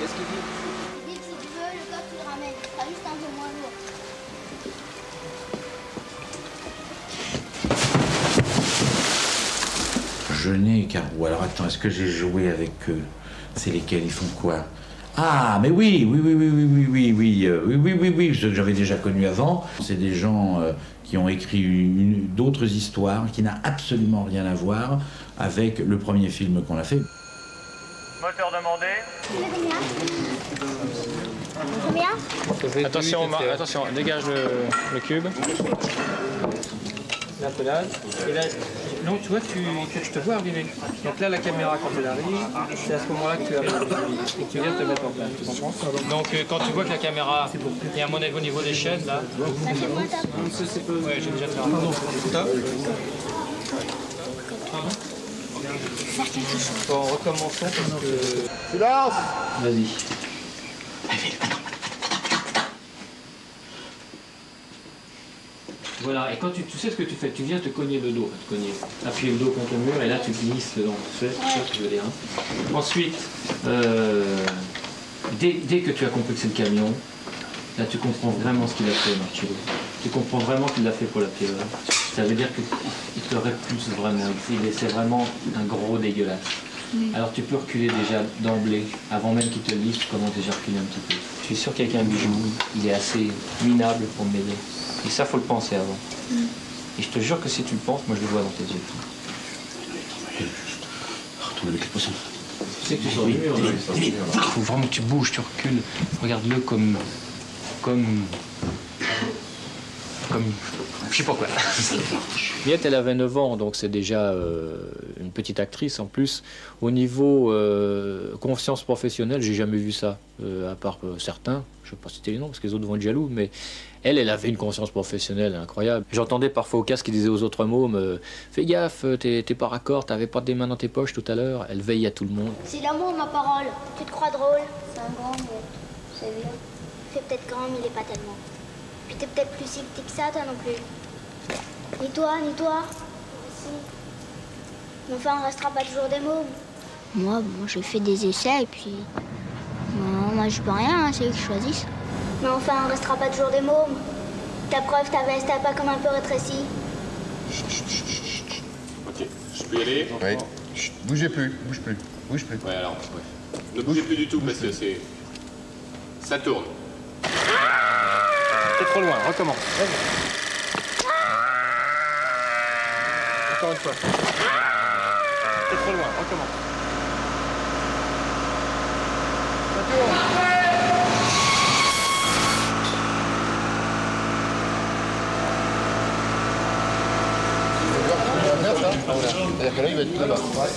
Qu'est-ce qu'il dit? Il dit que si tu veux, le coq tu le ramènes. Ce sera juste un peu moins lourd. Jeunet et Carreau. Alors attends, est-ce que j'ai joué avec eux? C'est lesquels? Ils font quoi? Ah, mais oui, j'avais déjà connu avant. C'est des gens qui ont écrit d'autres histoires qui n'a absolument rien à voir avec le premier film qu'on a fait. Moteur demandé. Combien? Attention, dégage le cube. La pelade. Et là, non, tu vois, je te vois arriver. Donc là, la caméra, quand elle arrive, c'est à ce moment-là que tu arrives et que tu viens te mettre en place. Tu comprends? Donc quand tu vois que la caméra, il y a au niveau des chaînes, là. Ça fait quoi ta peau? Ouais, j'ai déjà fait un top. Bon, recommençons parce que... Silence! Vas-y. Voilà, et quand tu sais ce que tu fais, tu viens te cogner le dos, appuyer le dos contre le mur, et là tu glisses dedans, tu sais ce que je veux dire. Hein. Ensuite, dès que tu as compris que c'est le camion, là tu comprends vraiment ce qu'il a fait, Marcello. Tu comprends vraiment qu'il l'a fait pour la PE. Ça veut dire qu'il te répulse vraiment, c'est vraiment un gros dégueulasse. Alors tu peux reculer déjà d'emblée, avant même qu'il te le dise, tu commences déjà à reculer un petit peu. Je suis sûr qu'avec un bijou, il est assez minable pour m'aider. Et ça, faut le penser avant. Et je te jure que si tu le penses, moi je le vois dans tes yeux. Retourne avec les poissons. Tu sais que tu sors du mur. Il faut vraiment que tu bouges, tu recules. Regarde-le comme... Je sais pas quoi. Miette, elle avait 9 ans, donc c'est déjà une petite actrice en plus. Au niveau confiance professionnelle, j'ai jamais vu ça, à part certains. Je ne vais pas citer les noms parce que les autres vont être jaloux, mais elle avait une conscience professionnelle incroyable. J'entendais parfois au casque qui disait aux autres mômes fais gaffe, t'es pas raccord, t'avais pas des mains dans tes poches tout à l'heure. Elle veille à tout le monde. C'est l'amour, ma parole. Tu te crois drôle? C'est un grand, mais c'est bien. Il fait peut-être grand, mais il est pas tellement. Puis t'es peut-être plus si petit que ça, toi non plus. Ni toi. Si. Mais enfin, on restera pas toujours des mômes. Moi, j'ai fait des essais et puis... moi, je peux rien, hein, c'est eux qui choisissent. Mais enfin, on restera pas toujours des mômes. Ta preuve, ta veste, t'as pas comme un peu rétréci. Ok, je peux y aller? Oui. Chut, bougez plus, bouge plus. Ouais, alors, ouais. Ne bougez plus du tout parce que c'est... Ça tourne. T'es trop loin, recommence. Encore une fois. T'es trop loin, recommence. Ça tourne. C'est-à-dire que là, il va être là-bas.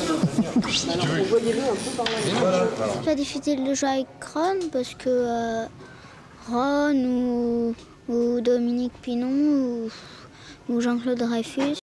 J'ai difficile de jouer avec Ron parce que Ron ou Dominique Pinon ou Jean-Claude Dreyfus,